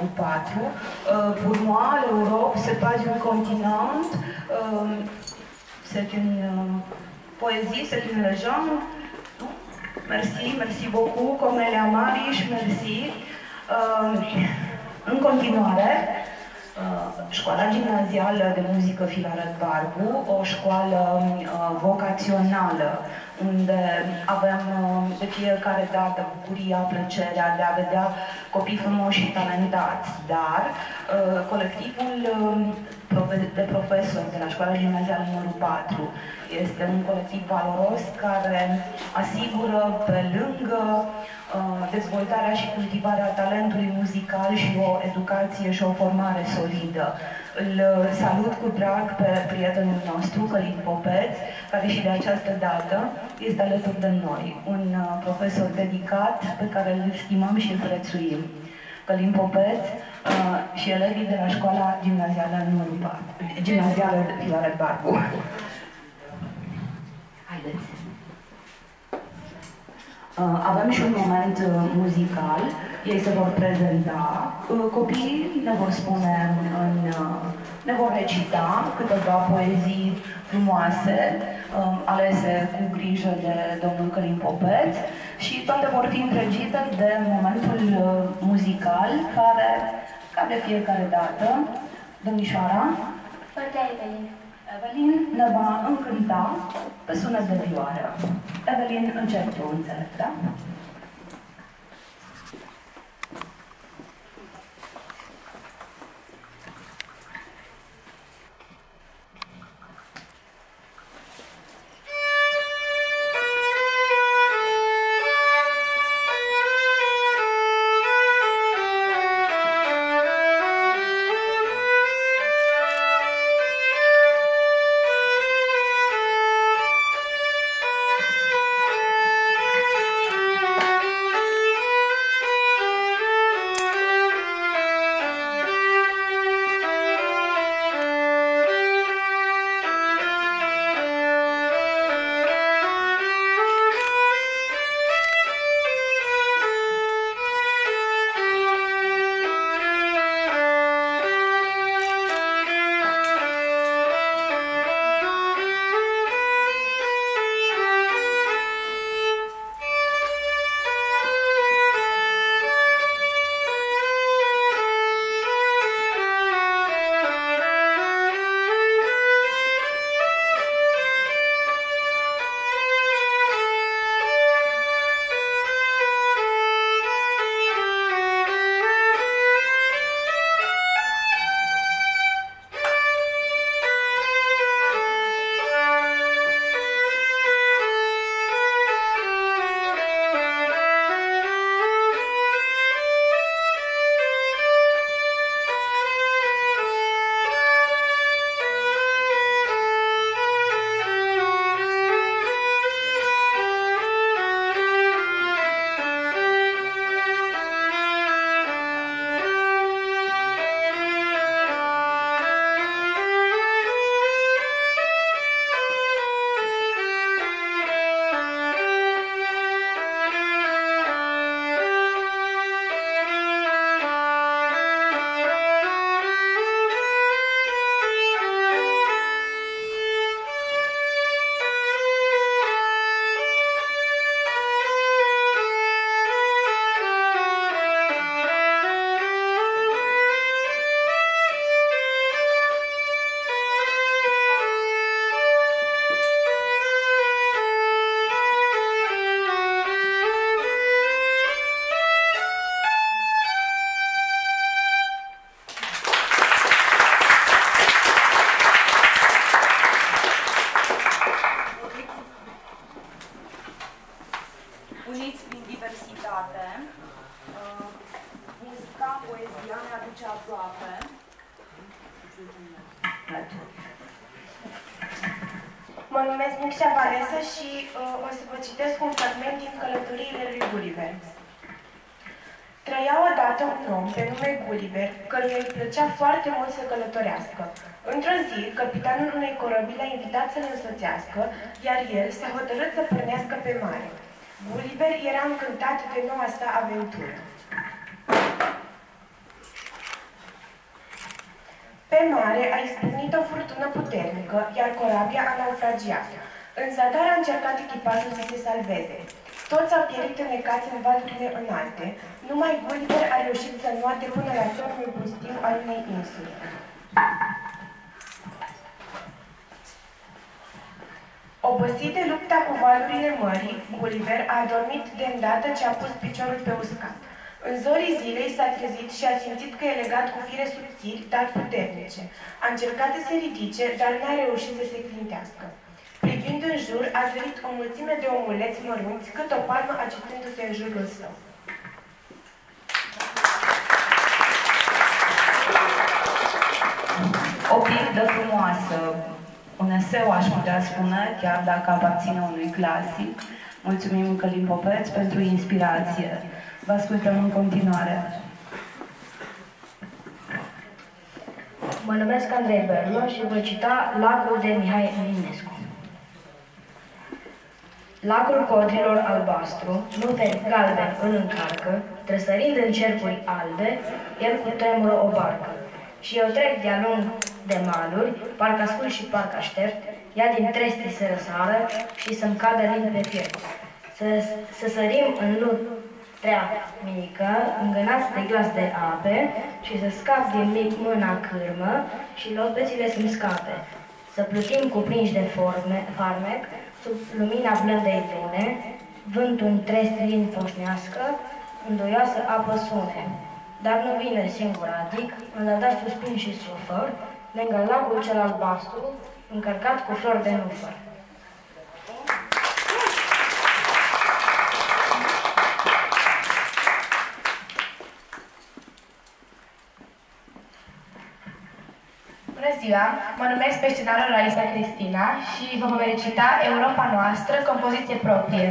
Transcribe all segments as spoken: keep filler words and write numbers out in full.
numărul patru. Pour moi, l'Europe, c'est pas un continent, c'est une poésie, c'est une légende. Merci, merci beaucoup, Cornelia Mariș, merci. În continuare, Școala Gimnazială de Muzică Filaret Barbu, o școală vocațională, unde avem de fiecare dată bucuria, plăcerea de a vedea copii frumoși și talentați, dar colectivul de profesori de la Școala Gimnazială numărul patru este un colectiv valoros care asigură pe lângă dezvoltarea și cultivarea talentului muzical și o educație și o formare solidă. Îl salut cu drag pe prietenul nostru, Călin Popeț, care și de această dată este alături de noi, un profesor dedicat pe care îl stimăm și îl prețuim. Călin Popeț și elevii de la Școala Gimnazială numărul patru, Gimnazială Filaret Barbu. Haideți! Avem și un moment muzical, ei se vor prezenta, copiii ne vor spune, în, ne vor recita câteva poezii frumoase, alese cu grijă de domnul Călin Popeț și toate vor fi întregite de momentul muzical care, ca de fiecare dată, domnișoara Evelin. Evelin ne va încânta pe sunet de vioară. Evelin, încep tu, înțeleg, da? Mă numesc Mixea Valesă și uh, o să vă citesc un fragment din Călătoriile lui Gulliver. Trăia odată un om pe nume Gulliver, căruia îi plăcea foarte mult să călătorească. Într-o zi, capitanul unei corăbii l-a invitat să-l însoțească, iar el s-a hotărât să pornească pe mare. Gulliver era încântat de noua sa aventură. Pe mare a izbucnit o furtună puternică, iar corabia a naufragiat. În zadar a încercat echipajul să se salveze. Toți au pierit înnecați în valurile înalte. Numai Gulliver a reușit să înoate până la turnul pustiu al unei insule. Obosit de lupta cu valurile mării, Gulliver a adormit de îndată ce a pus piciorul pe uscat. În zorii zilei s-a trezit și a simțit că e legat cu fire subțiri, dar puternice. A încercat să se ridice, dar n-a reușit să se clintească. Privind în jur, a zărit o mulțime de omuleți mărunți, cât o palmă agitându-se în jurul său. O pildă frumoasă, un eseu aș putea spune, chiar dacă aparține unui clasic. Mulțumim Călin Popeț pentru inspirație. Vă ascultăm în continuare. Mă numesc Andrei Berlo și voi cita Lacul de Mihai Eminescu. Lacul codrilor albastru, nuveni galben îl încarcă, tresărind în cercuri albe, el cu tremură o barcă. Și eu trec de-a lung de maluri, parcă ascult și parcă aștept, ea din trestii se răsară și să-mi cadă limbi pe piept. Să, să sărim în lutrea mică, îngănați de glas de ape, și să scap din mic mâna cârmă și lopețile să-mi scape. Să plutim cuprinși de forme, farmec, sub lumina blândei lune, vântul în trestii foșnească, îndoioasă apă sune. Dar nu vine singur, adic, în zadar suspin și sufăr, lângă lacul cel albastru, încărcat cu flori de nufăr. Bună ziua! Mă numesc pe scenariul Raisa Cristina și vă voi recita Europa noastră, compoziție proprie.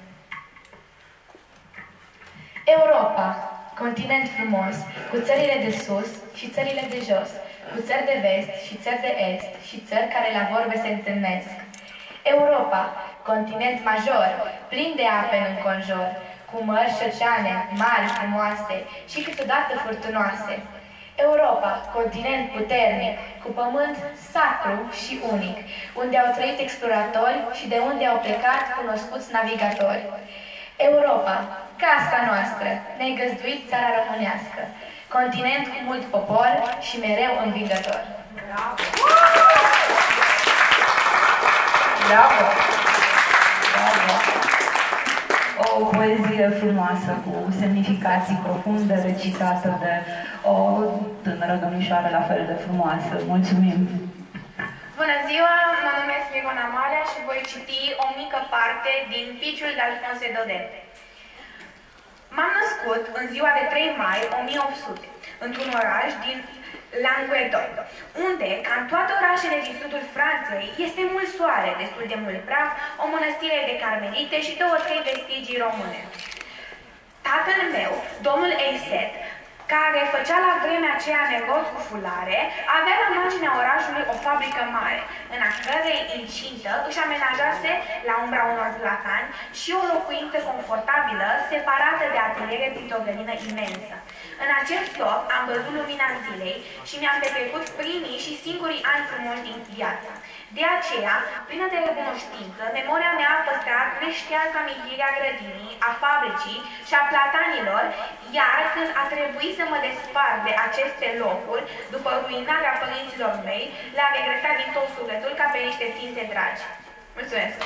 Europa, continent frumos, cu țările de sus și țările de jos, cu țări de vest și țări de est și țări care la vorbe se întâlnesc. Europa, continent major, plin de ape în înconjur, cu mări și oceane mari, frumoase și câteodată furtunoase. Europa, continent puternic, cu pământ sacru și unic, unde au trăit exploratori și de unde au plecat cunoscuți navigatori. Europa, casa noastră, ne-ai găzduit țara românească, continent cu mult popor și mereu învingător. Bravo! Bravo! Bravo! O poezie frumoasă, cu semnificații profunde, recitată de o tânără domnișoară la fel de frumoasă. Mulțumim! Bună ziua! Mă numesc Mirona Marea și voi citi o mică parte din Piciul de Alfonse Daudet. M-am născut în ziua de trei mai o mie opt sute, într-un oraș din Languedoc, unde, ca în toate orașele din sudul Franței, este mult soare, destul de mult praf, o mănăstire de carmelite și două-trei vestigii române. Tatăl meu, domnul Eiset, care făcea la vremea aceea negoți cu fulare, avea la marginea orașului o fabrică mare, în a cărei incintă își amenajase, la umbra unor platani, și o locuință confortabilă, separată de ateliere printr-o grădină imensă. În acest loc am văzut lumina zilei și mi-am petrecut primii și singurii ani frumoși din viață. De aceea, plină de recunoștință, memoria mea a păstrat neșteaza amintirea grădinii, a fabricii și a platanilor, iar când a trebuit să mă despart de aceste locuri, după ruinarea părinților mei, le-am regretat din tot sufletul ca pe niște ființe dragi. Mulțumesc!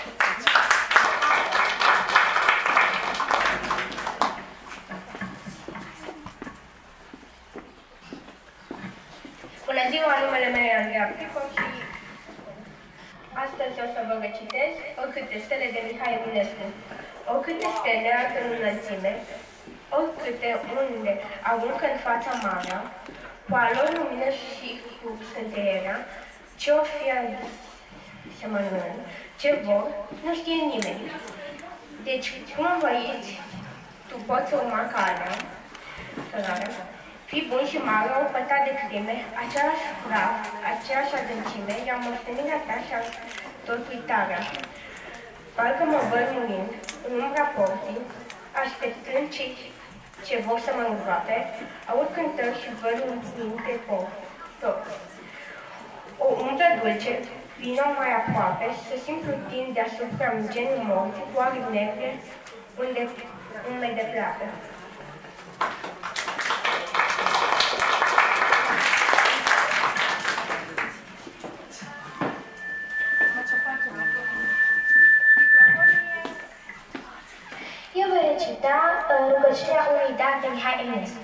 Bună ziua, numele meu e Andreea Pico și astăzi o să vă recitez Oricâte stele de Mihai Eminescu. Oricâte stele arată în înălțime, oricâte unde aruncă în fața marea, cu a lor lumină și cu scânteierea, ce-o fi semănând, ce vor, nu știe nimeni. Deci, cum învăiți, tu poți urma calea, cărarea, fii bun și mare, o pătat de crime, același praf, aceeași adâncime, iar moștenirea ta și-a tot uitarea. Parcă mă văd murind, în umbra porții, așteptând cei ce vor să mă îngroape, aud cântări și văd un minte tot. O umbră dulce, vino mai aproape și să simt plutind deasupra genul morții cu aripi negre unde îmi de pleacă. Eu voi recita uh, rugăciunea unui Dag de Mihai Eminescu.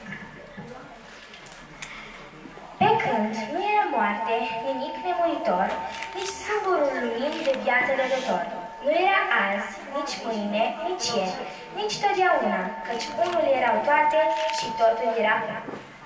Pe când nu era moarte, nimic nemuritor, nici singurul lumini de viață dădător. Nu era azi, nici mâine, nici ieri, nici totdeauna, căci unul erau toate și totul era una.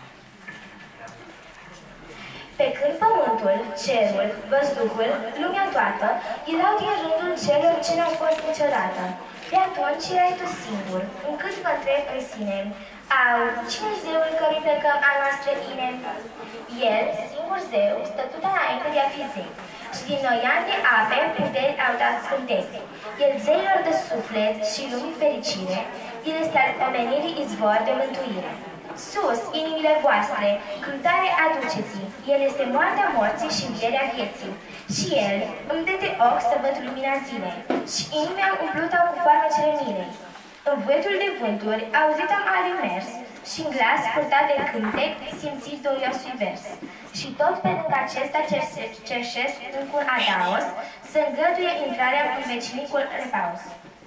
Pe când pământul, cerul, văzduhul, lumea toată, erau din rândul celor ce n-au fost niciodată. De atunci erai tu singur, încât mă întreb în sine, au, cine zeul cărui plecăm a noastră inem? El, singur zeu, stătut înainte de a fi zeu, și din noian de ape puteri au dat scântei. El zeilor de suflet și lumii fericire, el este al omenirii izvor de mântuire. Sus, inimile voastre, cântare aduceți-i, el este moartea morții și învierea vieții. Și el îmi dă de ochi să văd lumina zilei, și inimea umplută cu farmecele milei. În vântul de vânturi, auzit am arii mers, și în glas purtat de cântec, simțit doriosul vers. Și tot pe lângă acesta cerșesc încă un adaos, să îngăduie intrarea în vecinicul repaus.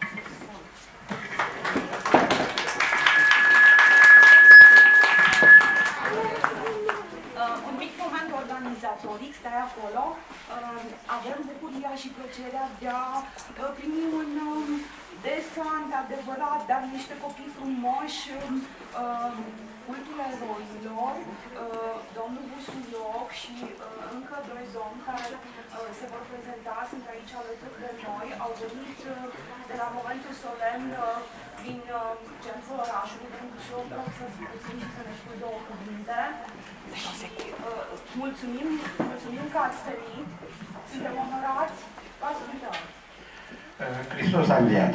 Un mic moment organizatoric, stai acolo. Avem bucuria și plăcerea de a primi un desant adevărat, dar niște copii frumoși, cultul eroilor, domnul Busuioc și încă doi domni care se vor prezenta, sunt aici alături de noi, au venit de la momentul solemn din centrul orașului, din Busuioc, rog să-ți puțin și să ne spui două cuvinte. Mulțumim, mulțumim că ați venit, suntem onorați, vă ascultăm. Hristos a înviat.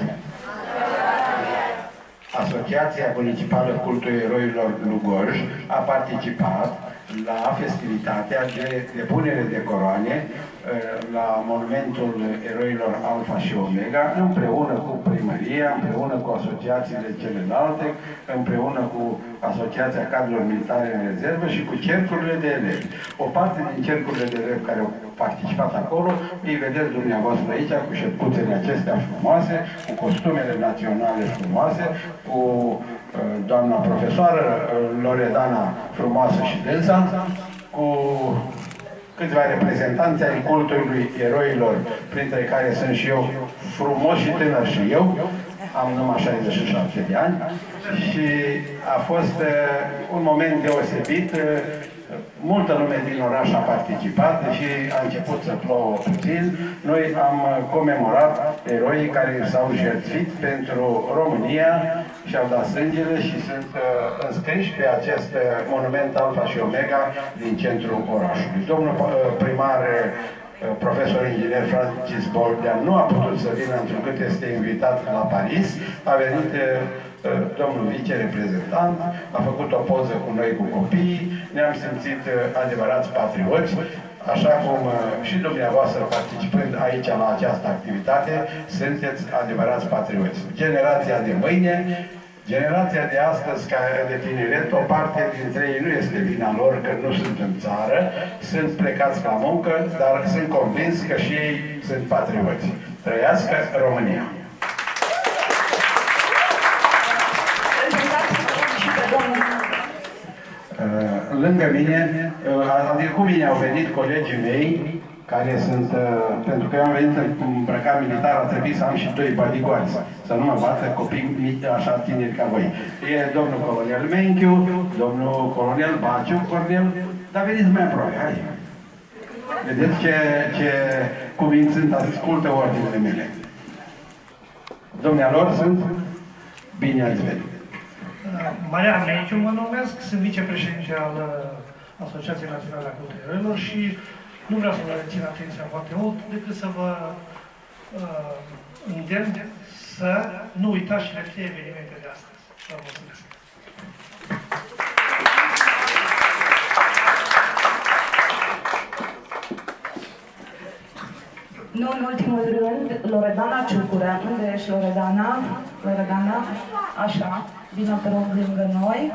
Asociația Municipală Cultul Eroilor Lugoj a participat la festivitatea de depunere de coroane la monumentul eroilor Alfa și Omega, împreună cu primăria, împreună cu asociațiile celelalte, împreună cu Asociația Cadrelor Militare în Rezervă și cu cercurile de elevi. O parte din cercurile de elevi care au participat acolo, îi vedeți dumneavoastră aici, cu șerpuțele acestea frumoase, cu costumele naționale frumoase, cu doamna profesoară Loredana frumoasă și dânsa, cu câțiva reprezentanți ai cultului eroilor, printre care sunt și eu frumos și tânăr și eu, am numai șaizeci și șapte de ani, și a fost un moment deosebit. Multă lume din oraș a participat, deși a început să plouă puțin. Noi am comemorat eroii care s-au jertfit pentru România și au dat sângele și sunt uh, înscriși pe acest monument Alfa și Omega din centrul orașului. Domnul uh, primar, uh, profesor inginer Francis Boldean nu a putut să vină, întrucât este invitat la Paris. A venit uh, domnul vice-reprezentant, a făcut o poză cu noi, cu copiii, ne-am simțit adevărați patrioți, așa cum și dumneavoastră, participând aici la această activitate, sunteți adevărați patrioți. Generația de mâine, generația de astăzi, care de tineret, o parte dintre ei nu este vina lor că nu sunt în țară, sunt plecați la muncă, dar sunt convins că și ei sunt patrioți. Trăiască România! Lângă mine, adică cu mine au venit colegii mei, care sunt, pentru că eu am venit îmbrăcat militar, a trebuit să am și doi bodyguards, să nu mă bată copii așa tineri ca voi. E domnul colonel Menchiu, domnul colonel Baciu, Cornel, dar veniți mai aproape, hai! Vedeți ce, ce cuvințând ascultă ordinele mele. Dumnealor sunt, bine ați venit! Marian Menchiu mă numesc, sunt vicepreședinte al Asociației Naționale a Culturilor și nu vreau să vă rețin atenția foarte mult, decât să vă uh, îndemn să nu uitați cele trei evenimente de astăzi. Vă mulțumesc! în ultimul rând, Loredana Ciucură. Unde ești, Loredana? Loredana? Așa, vină te rog lângă noi.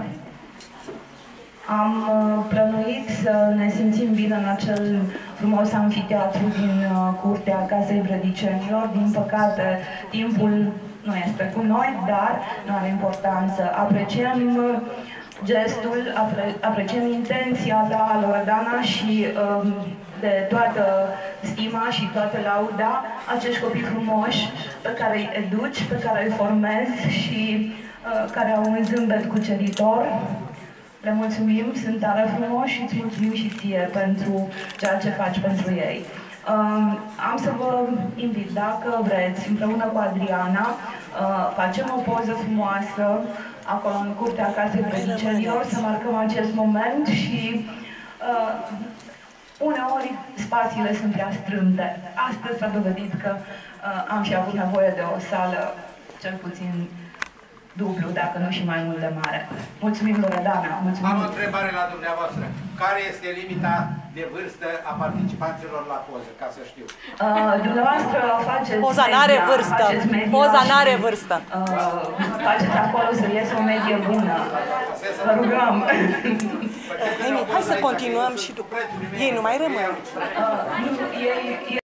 Am uh, plănuit să ne simțim bine în acel frumos amfiteatru din uh, curtea Casei Brădicenilor. Din păcate, timpul nu este cu noi, dar nu are importanță. Apreciem uh, gestul, apre, apreciem intenția ta, Loredana, și uh, de toată stima și toată lauda acești copii frumoși pe care îi educi, pe care îi formezi și uh, care au un zâmbet cuceritor. Le mulțumim, sunt tare frumoși și îți mulțumim și ție pentru ceea ce faci pentru ei. Um, am să vă invit, dacă vreți, împreună cu Adriana, uh, facem o poză frumoasă acolo în curtea Casei Brădicenilor, să marcăm acest moment și uh, uneori spațiile sunt prea strâmte. Astăzi s-a dovedit că uh, am și avut nevoie de o sală cel puțin dublu, dacă nu și mai mult de mare. Mulțumim, Loredana. Mulțumim. Am o întrebare la dumneavoastră. Care este limita de vârstă a participanților la poză, ca să știu? Uh, dumneavoastră faceți Poza n-are vârstă. Poza n-are vârstă. Uh, faceți acolo să iese o medie bună. Vă rugăm. Hai să continuăm și după. Ei nu mai rămân. Uh, nu, ei, ei